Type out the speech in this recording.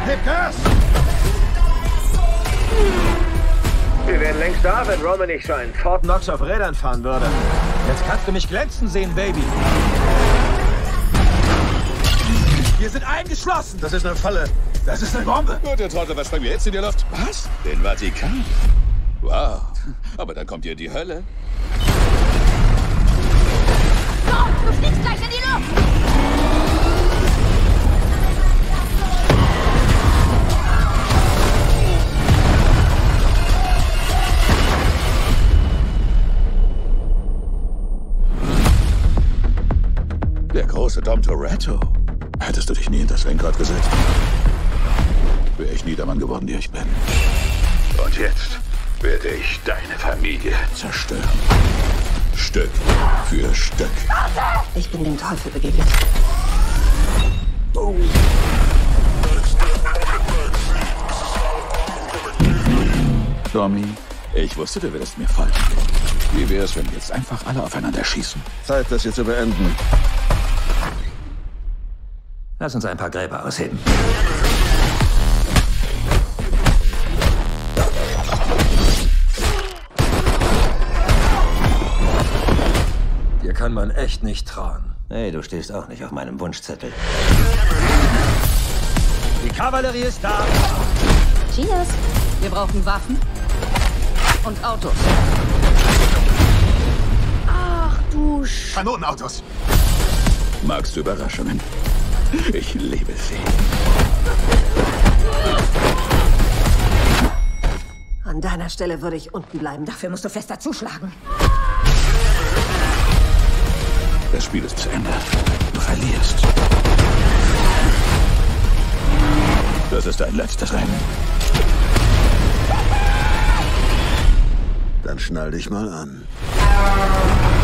Gib Gas! Wir wären längst da, wenn Roman nicht so einen Fort Knox auf Rädern fahren würde. Jetzt kannst du mich glänzen sehen, Baby. Wir sind eingeschlossen. Das ist eine Falle. Das ist eine Bombe. Gut, ihr Trottel, was sprengen wir jetzt in die Luft? Was? Den Vatikan? Wow. Aber dann kommt ihr in die Hölle. Komm, du fliegst gleich in die Luft! Der große Dom Toretto. Hättest du dich nie in das Lenkrad gesetzt, wäre ich nie der Mann geworden, der ich bin. Und jetzt werde ich deine Familie zerstören. Stück für Stück. Ich bin dem Teufel begegnet. Oh. Tommy, ich wusste, du würdest mir folgen. Wie wär's, wenn wir jetzt einfach alle aufeinander schießen? Zeit, das hier zu beenden. Lass uns ein paar Gräber ausheben. Dir kann man echt nicht trauen. Hey, du stehst auch nicht auf meinem Wunschzettel. Die Kavallerie ist da. Cheers. Wir brauchen Waffen und Autos. Ach du Kanonenautos. Magst du Überraschungen? Ich liebe sie. An deiner Stelle würde ich unten bleiben. Dafür musst du fester zuschlagen. Das Spiel ist zu Ende. Du verlierst. Das ist dein letztes Rennen. Dann schnall dich mal an.